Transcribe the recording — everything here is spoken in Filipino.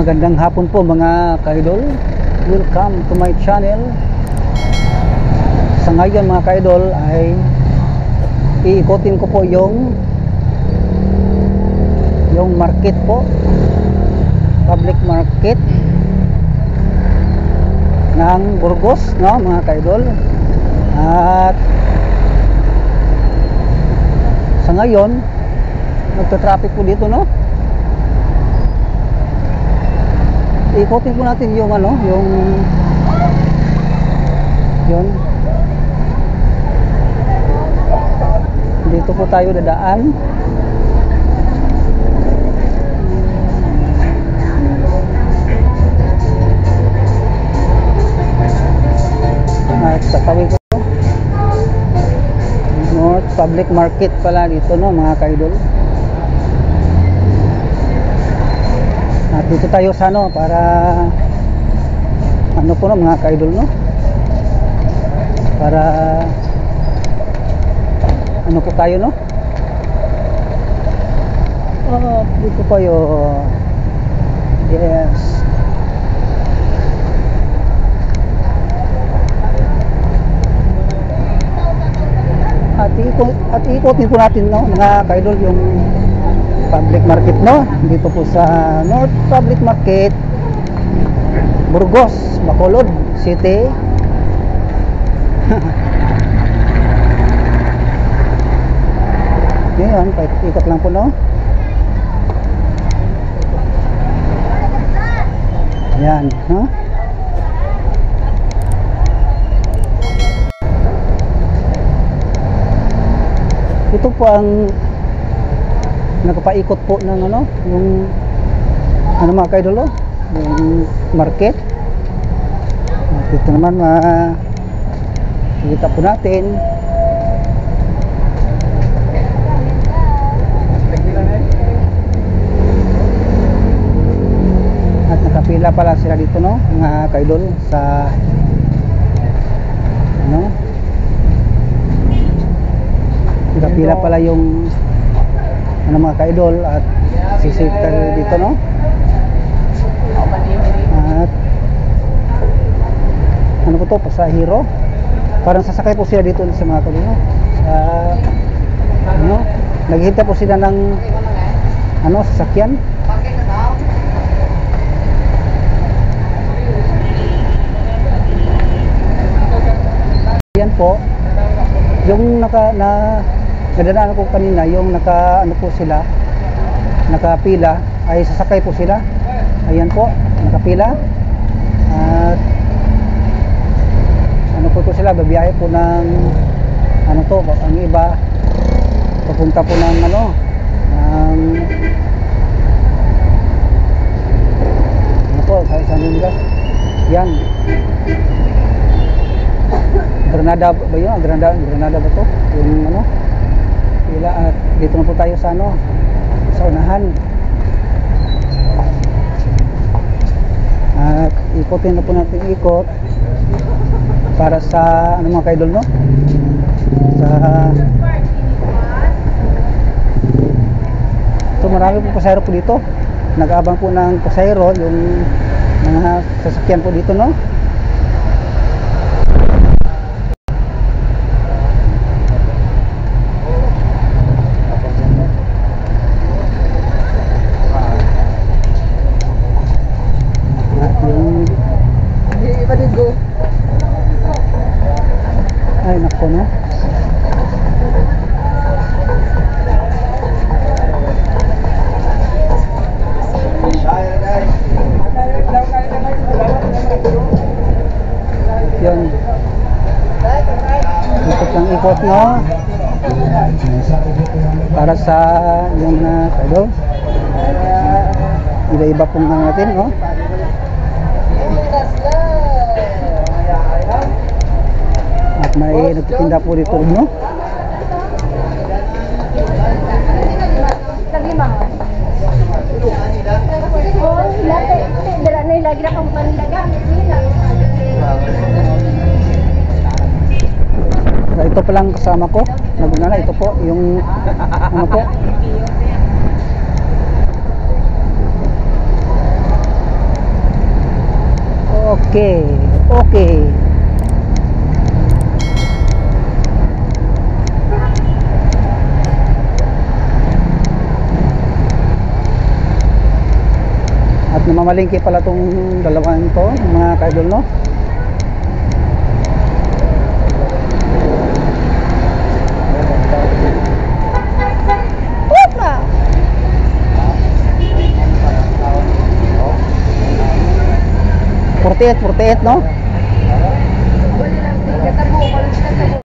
Magandang hapon po mga ka-idol. Welcome to my channel. Sa ngayon mga ka-idol ay iikotin ko po yung market po, public market ng Burgos, no mga ka-idol. At sa ngayon nagta-traffic po dito, no. Ikotin po natin yung yun. Dito po tayo dadaan. At sa tabi ko North Public Market pala dito, no mga ka-idol. At dito tayo sa para po, no mga ka-idol, no, para po tayo, no. Dito tayo. Yes. At ikotin po natin, no mga ka-idol, yung public market, no, dito po sa North Public Market, Burgos, Bacolod City. Ngayon, ikot lang po, no. Ayan, ha. Ito po ang nagpapaikot po ng yung mga ka-idol, yung market. At ito naman makikita po natin at nakapila pala sila dito, no mga ka-idol, sa nakapila pala yung mga ka-idol at sisita dito, no. At po to, pasahero, parang sasakay po sila dito sa mga ka-idol, no? Naghihintay po sila ng sasakyan. Yan po yung nadadaanan ko kanina, yung po sila, nakapila, ay sasakay po sila. Ayan po, nakapila. At po sila, babiyahe po ng ang iba papunta po ng saan nila yan, Granada ba yun? Granada ba to? Yung pila. At dito na po tayo sa sa unahan. At ikotin na po natin ikot para sa mga ka-idol, no, sa marami po pasahero po dito, nag-aabang po ng pasahero, yung mga sasakyan po dito, no. Ay nako, no. Yan. Ikot lang ikot, no, para sa yung ka-idol. Iba-iba pong natin, no. At may nagtitinda po dito, no. Ito pa lang kasama ko, ito po yung po Okay, okay. At namamalingki pala tong dalawang to, mga kaidol, no? Opa! 48, 48, no?